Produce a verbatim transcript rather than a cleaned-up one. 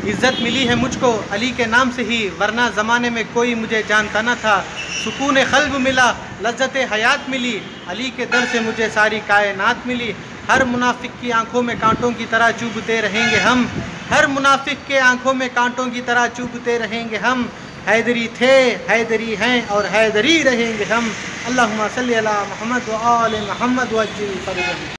इज़्ज़त मिली है मुझको अली के नाम से ही, वरना ज़माने में कोई मुझे जानता न था। सुकून क़ल्ब मिला, लज़्ज़त हयात मिली, अली के दर से मुझे सारी कायनात मिली। हर मुनाफिक की आंखों में कांटों की तरह चुभते रहेंगे हम, हर मुनाफिक के आंखों में कांटों की तरह चुभते रहेंगे हम। हैदरी थे, हैदरी हैं और हैदरी रहेंगे हम। अल्लाहुम्मा सल्ली अला मुहम्मद व आले मुहम्मद वज्जिल फरजहम।